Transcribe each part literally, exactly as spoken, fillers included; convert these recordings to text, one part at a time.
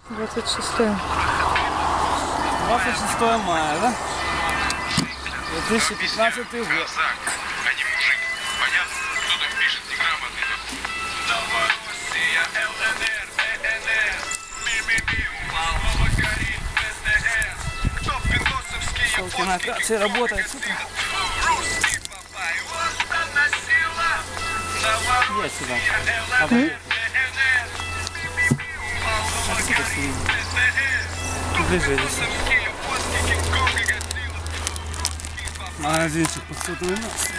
двадцать шестое. двадцать шестое мая, да? две тысячи пятнадцатый год. А не мужик. Понятно? Кто там пишет неграмотный? Новороссия, ЛНР, ДНР. Ми-ми-ми, Малого горит, СТС. Кто пиндосовский, Ссылки на операции работает. русский папай, вот она сила. Я сюда. Новороссия, А вы? ЛНР, ДНР. Ми-ми-ми, Малого горит, СТС. Ближе здесь. Пиндосовский, японский, Кинг-Конг и Годзилла. Магазинчик по сотовой массе.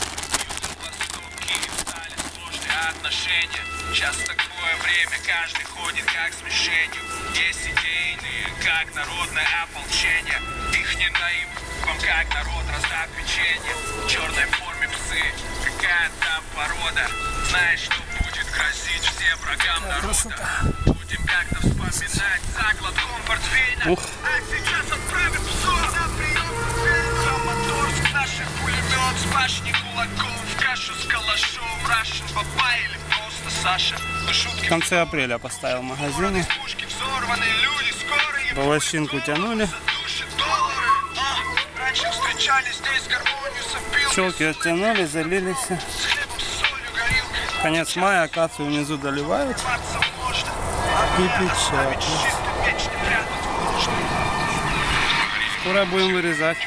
Отношения. Сейчас такое время, каждый ходит как с мишенью. Есть идейные, как народное ополчение. Их не наим, вам как народ раздав печенье. В черной форме псы, какая-то порода. Знаешь, что будет грозить всем врагам народа. Будем как-то вспоминать заклад портфеля. Ух. А сейчас отправим псов на прием. Краматорск, наших пулемет с башни кулаком. В кашу с калашом, Russian баба или просто Саша. В конце апреля поставил в магазине. Пушки взорваны, люди скорые. Полощинку тянули. Души доллары. А, раньше встречались здесь, гармонию сопил. Челки оттянули, залились. С хлебом, с солью, горилкой. Конец мая, акацию внизу доливают. Рваться можно. И печатают. Чисто вечно прятать можно. Скоро будем вырезать.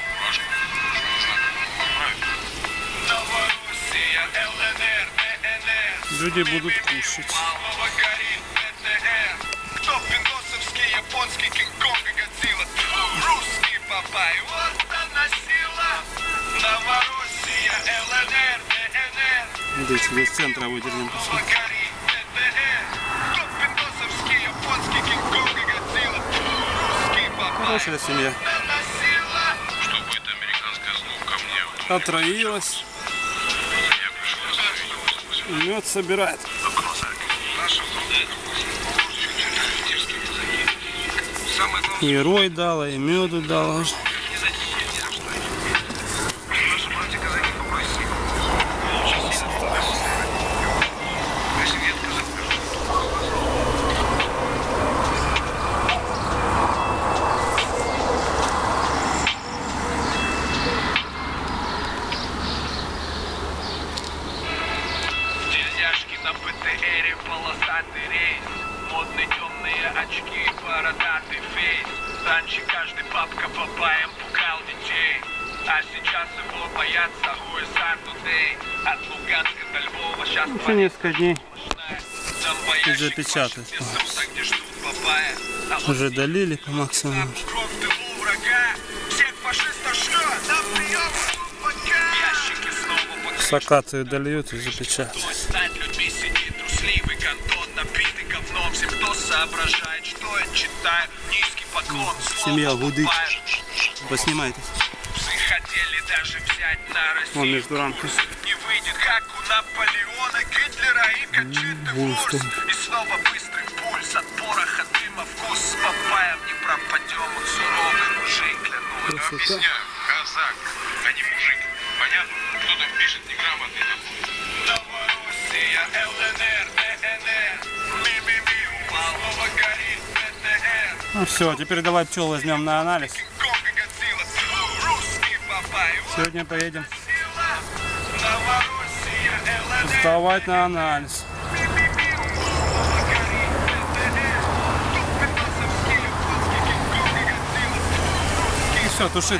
Новороссия, ЛНР, ДНР. Люди будут кушать. Малого горит, ПТР. Кто пиндосовский, японский, Кинг-Конг и Годзилла. Русский папай, вот она сила. Новороссия, ЛНР, ДНР. Видите, из центра выдернем. Малого горит, ПТР. Кто пиндосовский, японский, Кинг-Конг и Годзилла. Русский папай, Хорошая семья. она сила. Что будет американская зло ко мне? Отроилась. Я пришел Мед собирает. Самое главное, И рой дала, и меду дала. не за ни за что. Наши братья-казаки попросили. Очень сильно попросили. Если нет казаков, Дерзяшки на ПТРе, полосатый рейс. Модные темные очки, бородатый фейс. Раньше каждый папка бабаем пугал детей. А сейчас его боятся ю эс ар Today. От Луганска до Львова сейчас Еще несколько дней и запечатать. где ждут бабая. А вот Уже долили по максимуму. кровь в тылу врага. Всех фашистов шлет на прием. Ящики снова под С акацию дольют и запечатают. Стать людьми сидит трусливый кантон, набитый говном. Все, кто соображает, что я читаю. Низкий поклон, Семья слово гудит. бывает. Поснимайтесь. Псы хотели даже взять на Россию. Вон между рамками. курс. Не выйдет, как у Наполеона, Гитлера и Кончиты Вурст. Вурст. И снова быстрый пульс от пороха дыма вкус. С папаем не пропадем, он суровый мужик, клянусь. Красота. Объясняю, казак, а не мужик. Понятно? Кто там пишет неграмотный? Новороссия, ЛНР, ДНР. Ми-ми-ми, у Малого горит, ПТР. Ну все, теперь давай пчел возьмем на анализ. Кинг-Конг и Годзилла. Русский папай, вот Сегодня поедем сила. Новороссия, ЛНР. сдавать на анализ. И все, туши.